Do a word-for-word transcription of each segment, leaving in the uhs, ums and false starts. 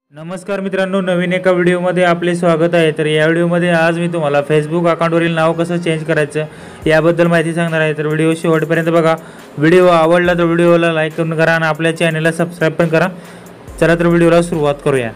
नमस्कार मित्रांनो, नवीन एका व्हिडिओमध्ये आपले स्वागत आहे। तर या व्हिडिओमध्ये आज मी तुम्हाला फेसबुक अकाउंटवरील नाव कसं चेंज करायचं याबद्दल माहिती सांगणार आहे। तर व्हिडिओ शेवटपर्यंत बघा। व्हिडिओ आवडला तर व्हिडिओला लाईक करून करा आणि आपल्या चॅनलला सबस्क्राइब पण करा। चला तर व्हिडिओला सुरुवात करूया।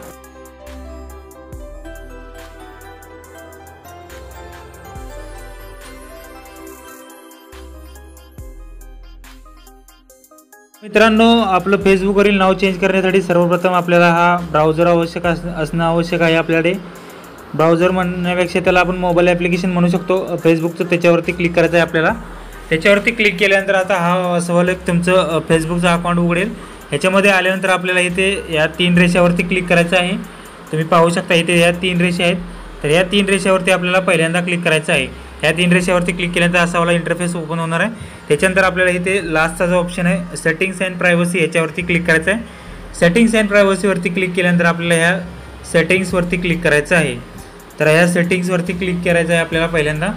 मित्रांनो, आपलं फेसबुकवरील नाव चेंज करण्यासाठी सर्वप्रथम आपल्याला हा ब्राउझर आवश्यक असणं आवश्यक आहे। आपल्याकडे ब्राउझर म्हणण्यापेक्षा त्याला आपण मोबाईल ॲप्लिकेशन म्हणू शकतो फेसबुकचं। त्याच्यावरती क्लिक करायचं आहे आपल्याला। त्याच्यावरती क्लिक केल्यानंतर आता हा असं एक तुमचं फेसबुकचं अकाउंट उघडेल। ह्याच्यामध्ये आल्यानंतर आपल्याला इथे या तीन रेषावरती क्लिक करायचं आहे। तुम्ही पाहू शकता इथे या तीन रेषा आहेत। तर या तीन रेषावरती आपल्याला पहिल्यांदा क्लिक करायचं आहे। या तीन रेषावरती क्लिक केल्यानंतर असा वाला इंटरफेस ओपन होणार आहे। त्याच्यानंतर आपल्याला इथे लास्टचा जो ऑप्शन आहे सेटिंग्स अँड प्रायव्हसी याच्यावरती क्लिक करायचं आहे। सेटिंग्स अँड प्रायव्हसीवरती क्लिक केल्यानंतर आपल्याला ह्या सेटिंग्सवरती क्लिक करायचं आहे। तर ह्या सेटिंग्सवरती क्लिक करायचं आहे आपल्याला पहिल्यांदा।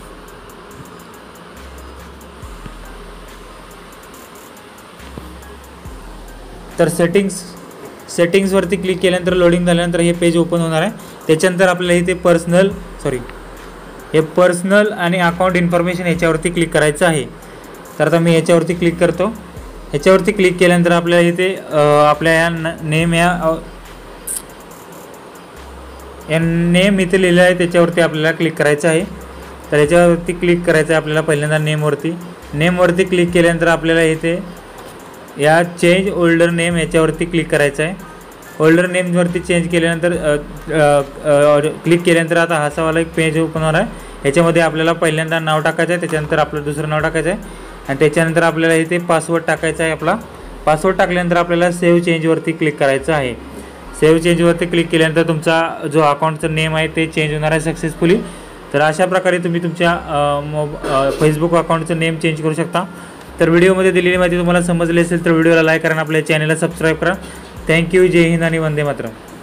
तर सेटिंग्स सेटिंग्सवरती क्लिक केल्यानंतर लोडिंग झाल्यानंतर हे पेज ओपन होणार आहे। त्याच्यानंतर आपल्याला इथे पर्सनल सॉरी हे पर्सनल आणि अकाउंट इन्फॉर्मेशन याच्यावरती क्लिक करायचं आहे। तर आता मी याच्यावरती क्लिक करतो। याच्यावरती क्लिक केल्यानंतर आपल्याला इथे आपल्या या नेम या या नेम इथे लिहिलं आहे त्याच्यावरती आपल्याला क्लिक करायचं आहे। तर याच्यावरती क्लिक करायचं आहे आपल्याला पहिल्यांदा नेमवरती। नेमवरती क्लिक केल्यानंतर आपल्याला इथे या चेंज ओल्डर नेम याच्यावरती क्लिक करायचं आहे। ओल्डर नेमवरती चेंज केल्यानंतर क्लिक केल्यानंतर आता हासावाला एक पेज ओपन होणार आहे। याच्यामध्ये आपल्याला पहिल्यांदा नाव टाकायचं आहे, त्याच्यानंतर आपलं दुसरं नाव टाकायचं आहे आणि त्याच्यानंतर आपल्याला इथे पासवर्ड टाकायचा आहे आपला। पासवर्ड टाकल्यानंतर आपल्याला सेव्ह चेंजवरती क्लिक करायचं आहे। सेव्ह चेंजवरती क्लिक केल्यानंतर तुमचा जो अकाउंटचं नेम आहे ते चेंज होणार आहे सक्सेसफुली। तर अशा प्रकारे तुम्ही तुमच्या मोब फेसबुक अकाउंटचं नेम चेंज करू शकता। तर व्हिडिओमध्ये दिलेली माहिती तुम्हाला समजली असेल तर व्हिडिओला लाईक करा आणि आपल्या चॅनलला सबस्क्राईब करा। थँक्यू। जय हिंद आणि वंदे मातरम।